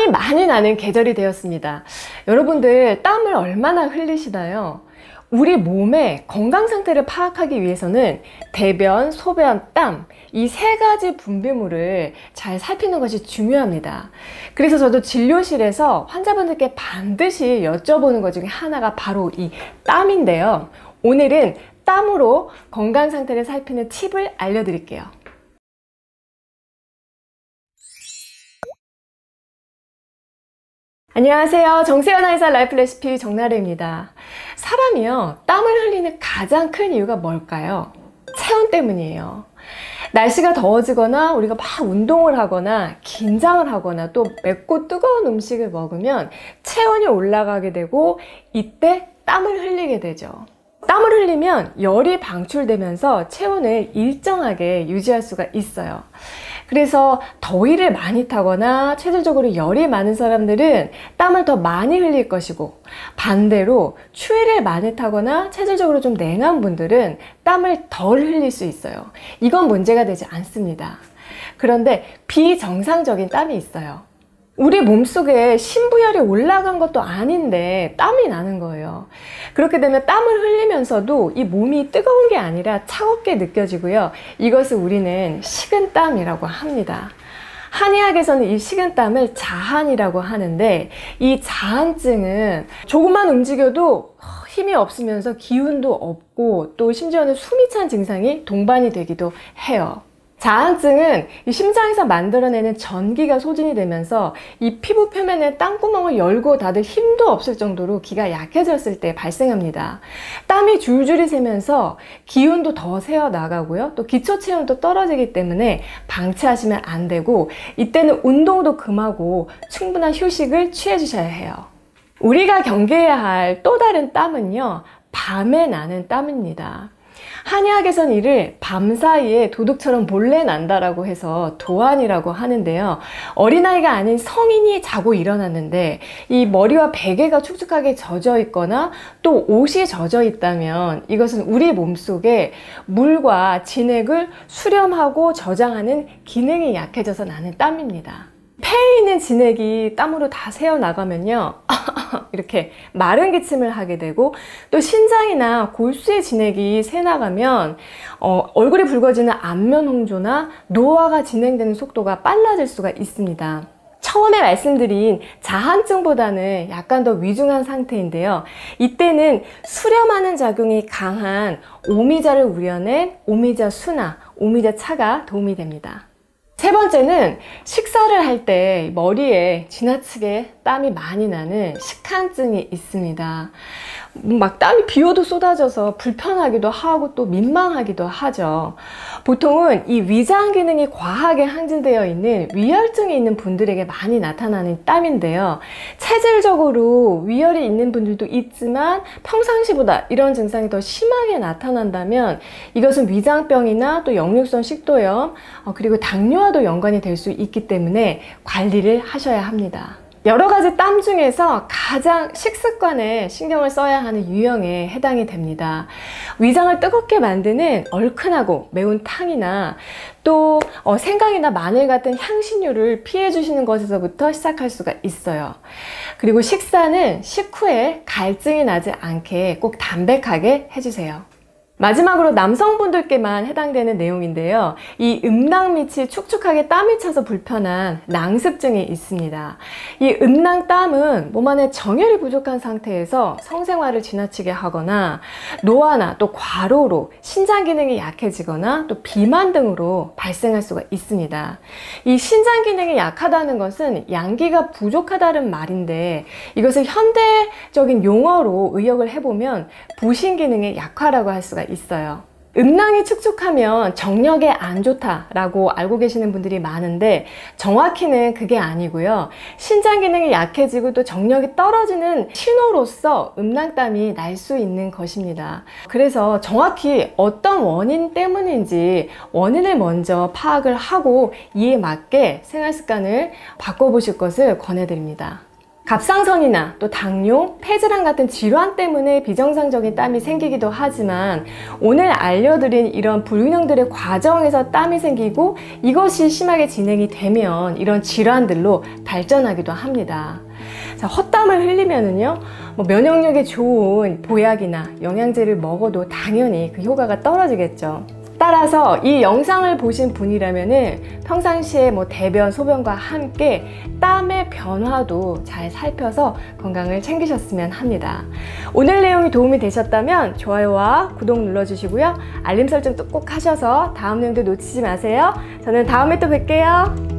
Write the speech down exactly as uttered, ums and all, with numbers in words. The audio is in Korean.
땀이 많이 나는 계절이 되었습니다. 여러분들 땀을 얼마나 흘리시나요? 우리 몸의 건강 상태를 파악하기 위해서는 대변, 소변, 땀 이 세 가지 분비물을 잘 살피는 것이 중요합니다. 그래서 저도 진료실에서 환자분들께 반드시 여쭤보는 것 중에 하나가 바로 이 땀인데요. 오늘은 땀으로 건강 상태를 살피는 팁을 알려드릴게요. 안녕하세요. 정세현 한의사 라이프 레시피 정나래입니다. 사람이요, 땀을 흘리는 가장 큰 이유가 뭘까요? 체온 때문이에요. 날씨가 더워지거나 우리가 막 운동을 하거나 긴장을 하거나 또 맵고 뜨거운 음식을 먹으면 체온이 올라가게 되고 이때 땀을 흘리게 되죠. 땀을 흘리면 열이 방출되면서 체온을 일정하게 유지할 수가 있어요. 그래서 더위를 많이 타거나 체질적으로 열이 많은 사람들은 땀을 더 많이 흘릴 것이고, 반대로 추위를 많이 타거나 체질적으로 좀 냉한 분들은 땀을 덜 흘릴 수 있어요. 이건 문제가 되지 않습니다. 그런데 비정상적인 땀이 있어요. 우리 몸속에 신부열이 올라간 것도 아닌데 땀이 나는 거예요. 그렇게 되면 땀을 흘리면서도 이 몸이 뜨거운 게 아니라 차갑게 느껴지고요. 이것을 우리는 식은땀이라고 합니다. 한의학에서는 이 식은땀을 자한이라고 하는데, 이 자한증은 조금만 움직여도 힘이 없으면서 기운도 없고 또 심지어는 숨이 찬 증상이 동반이 되기도 해요. 자한증은 이 심장에서 만들어내는 전기가 소진이 되면서 이 피부 표면에 땀구멍을 열고 닫을 힘도 없을 정도로 기가 약해졌을 때 발생합니다. 땀이 줄줄이 새면서 기운도 더 새어 나가고요. 또 기초 체온도 떨어지기 때문에 방치하시면 안 되고, 이때는 운동도 금하고 충분한 휴식을 취해 주셔야 해요. 우리가 경계해야 할 또 다른 땀은요, 밤에 나는 땀입니다. 한의학에서는 이를 밤사이에 도둑처럼 몰래 난다라고 해서 도안이라고 하는데요. 어린아이가 아닌 성인이 자고 일어났는데 이 머리와 베개가 축축하게 젖어 있거나 또 옷이 젖어 있다면 이것은 우리 몸속에 물과 진액을 수렴하고 저장하는 기능이 약해져서 나는 땀입니다. 폐에 있는 진액이 땀으로 다 새어나가면요, 이렇게 마른 기침을 하게 되고, 또 신장이나 골수의 진액이 새나가면 어, 얼굴이 붉어지는 안면 홍조나 노화가 진행되는 속도가 빨라질 수가 있습니다. 처음에 말씀드린 자한증보다는 약간 더 위중한 상태인데요. 이때는 수렴하는 작용이 강한 오미자를 우려낸 오미자 수나 오미자 차가 도움이 됩니다. 세 번째는 식사를 할 때 머리에 지나치게 땀이 많이 나는 식한증이 있습니다. 막 땀이 비 오도 쏟아져서 불편하기도 하고 또 민망하기도 하죠. 보통은 이 위장 기능이 과하게 항진되어 있는 위혈증이 있는 분들에게 많이 나타나는 땀인데요. 체질적으로 위혈이 있는 분들도 있지만 평상시보다 이런 증상이 더 심하게 나타난다면 이것은 위장병이나 또 역류성 식도염, 어, 그리고 당뇨와도 연관이 될 수 있기 때문에 관리를 하셔야 합니다. 여러 가지 땀 중에서 가장 식습관에 신경을 써야 하는 유형에 해당이 됩니다. 위장을 뜨겁게 만드는 얼큰하고 매운 탕이나 또 어, 생강이나 마늘 같은 향신료를 피해 주시는 것에서부터 시작할 수가 있어요. 그리고 식사는 식후에 갈증이 나지 않게 꼭 담백하게 해주세요. 마지막으로 남성분들께만 해당되는 내용인데요. 이 음낭 밑이 축축하게 땀이 차서 불편한 낭습증이 있습니다. 이 음낭 땀은 몸 안에 정열이 부족한 상태에서 성생활을 지나치게 하거나 노화나 또 과로로 신장 기능이 약해지거나 또 비만 등으로 발생할 수가 있습니다. 이 신장 기능이 약하다는 것은 양기가 부족하다는 말인데, 이것을 현대적인 용어로 의역을 해보면 부신 기능의 약화라고 할 수가 있어요. 음낭이 축축하면 정력에 안 좋다라고 알고 계시는 분들이 많은데 정확히는 그게 아니고요. 신장 기능이 약해지고 또 정력이 떨어지는 신호로서 음낭땀이 날 수 있는 것입니다. 그래서 정확히 어떤 원인 때문인지 원인을 먼저 파악을 하고 이에 맞게 생활 습관을 바꿔보실 것을 권해드립니다. 갑상선이나 또 당뇨, 폐질환 같은 질환 때문에 비정상적인 땀이 생기기도 하지만 오늘 알려드린 이런 불균형들의 과정에서 땀이 생기고 이것이 심하게 진행이 되면 이런 질환들로 발전하기도 합니다. 자, 헛땀을 흘리면은요, 뭐 면역력에 좋은 보약이나 영양제를 먹어도 당연히 그 효과가 떨어지겠죠. 따라서 이 영상을 보신 분이라면은 평상시에 뭐 대변, 소변과 함께 땀의 변화도 잘 살펴서 건강을 챙기셨으면 합니다. 오늘 내용이 도움이 되셨다면 좋아요와 구독 눌러주시고요. 알림 설정도 꼭 하셔서 다음 내용도 놓치지 마세요. 저는 다음에 또 뵐게요.